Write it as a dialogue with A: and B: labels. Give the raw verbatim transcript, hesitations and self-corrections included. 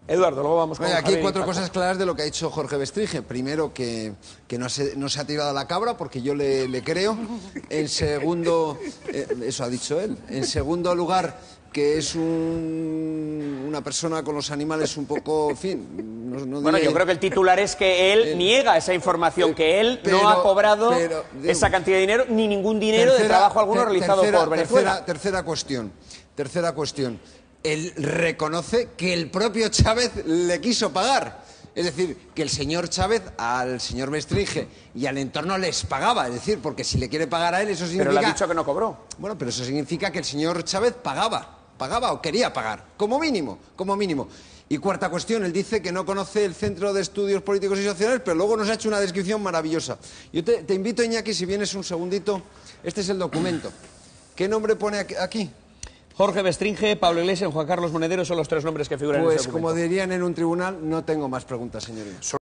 A: Eduardo, luego vamos con
B: Oye, aquí
A: Javier
B: hay cuatro
A: y Paco.
B: cosas claras de lo que ha dicho Jorge Bestringe. Primero, que, que no, se, no se ha tirado a la cabra, porque yo le, le creo. En segundo, eh, eso ha dicho él. En segundo lugar, que es un, una persona con los animales un poco, en fin... No, no
A: Bueno,
B: diré-
A: yo creo que el titular es que él
B: Eh,
A: niega esa información, que él
B: pero-
A: no ha cobrado
B: pero, digo,
A: esa cantidad de dinero, ni ningún dinero de
B: Tercera-
A: trabajo alguno
B: ter-
A: realizado
B: tercera-
A: por Venezuela.
B: Tercera, tercera cuestión. Tercera cuestión. Él reconoce que el propio Chávez le quiso pagar. Es decir, que el señor Chávez al señor Bestringe y al entorno les pagaba. Es decir, porque si le quiere pagar a él, eso significa...
A: Pero le ha dicho que no cobró.
B: Bueno, pero eso significa que el señor Chávez pagaba. Pagaba o quería pagar. Como mínimo, como mínimo. Y cuarta cuestión, él dice que no conoce el Centro de Estudios Políticos y Sociales, pero luego nos ha hecho una descripción maravillosa. Yo te, te invito, Iñaki, si vienes un segundito. Este es el documento. ¿Qué nombre pone aquí? aquí?
A: Jorge Bestringe, Pablo Iglesias y Juan Carlos Monedero son los tres nombres que figuran en
B: Pues
A: ese documento.
B: como dirían en un tribunal, no tengo más preguntas, señoría.